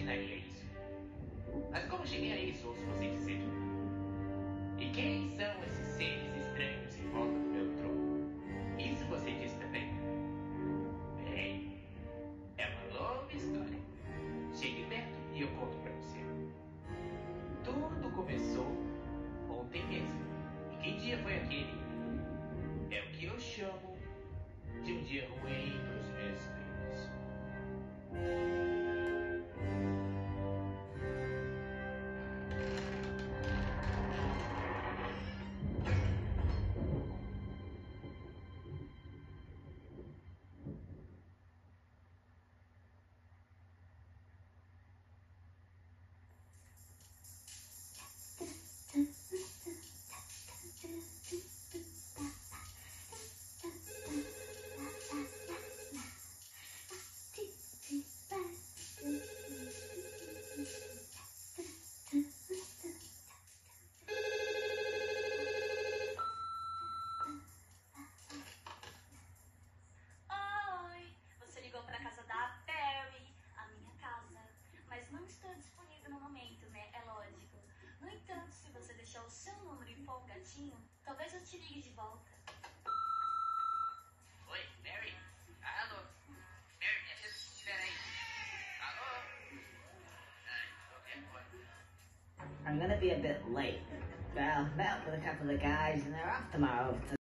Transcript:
imaginaria isso. Mas como cheguei a isso, ouço você dizer. E quem são esses seres estranhos em volta do meu trono? Isso você disse também? Bem, é uma longa história. Chegue perto e eu conto pra você. Tudo começou ontem mesmo. E que dia foi aquele? É o que eu chamo de um dia ruim pros meus filhos. Oi, você ligou para a casa da Perry, a minha casa. Mas não estou disponível no momento, né? É lógico. No entanto, se você deixar o seu número e pôr um gatinho, talvez eu te ligue de volta. Oi, Mary? Alô? Mary, me avisa se estiver aí. Alô? Ai, qualquer coisa. I'm gonna be a bit late. Well, met with a couple of guys and they're off tomorrow to